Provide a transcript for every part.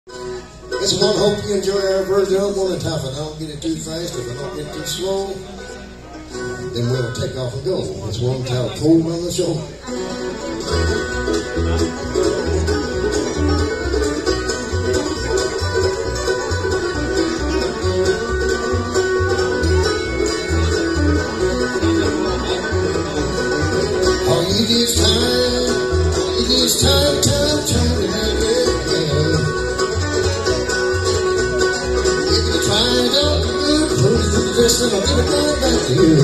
This one, hope you enjoy our version of one and if I don't get it too fast, if I don't get it too slow, then we'll take off and go. This one titled Cold on the Shoulder. All you need is time, all you need is time to make it better. If you try it out, you'll put it in the distance, I'll get it right back to you.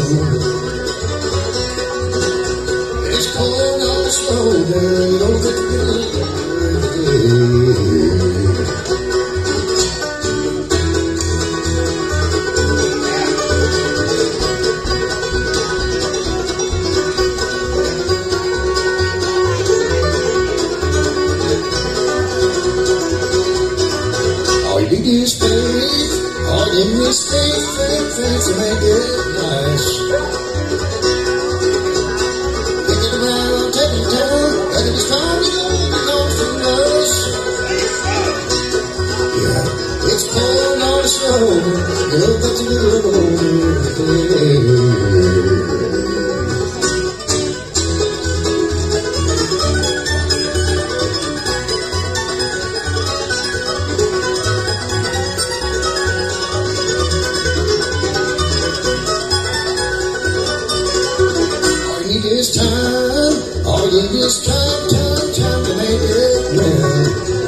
It's cold on the shoulder, you know that all you need is faith, all you need is faith to make it nice. Take it around, take it down, let it be strong, you know it belongs to us. Yeah, it's cold on the shoulder, you know that you little older. It's time, all you need is time to make it well.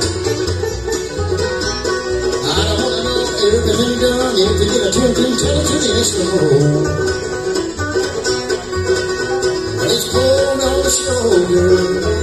I don't wanna know everything done, if you get a tune, tell it to the Eskimo. When it's cold on the shoulder,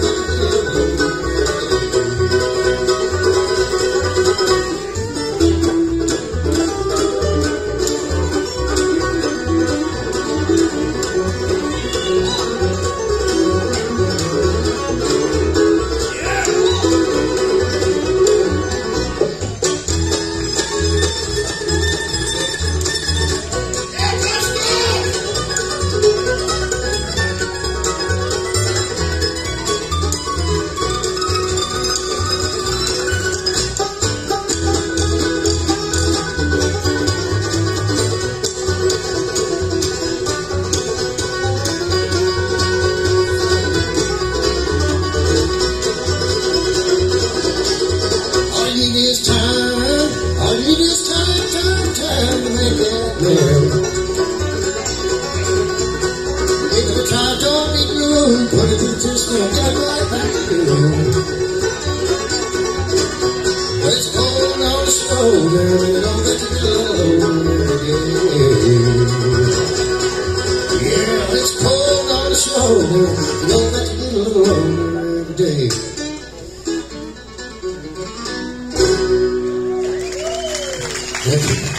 put it in the system, get right back to you. It's cold on the shoulder, you know that you're older, yeah, it's cold on the shoulder, you know that you're getting a little older every day. Thank you.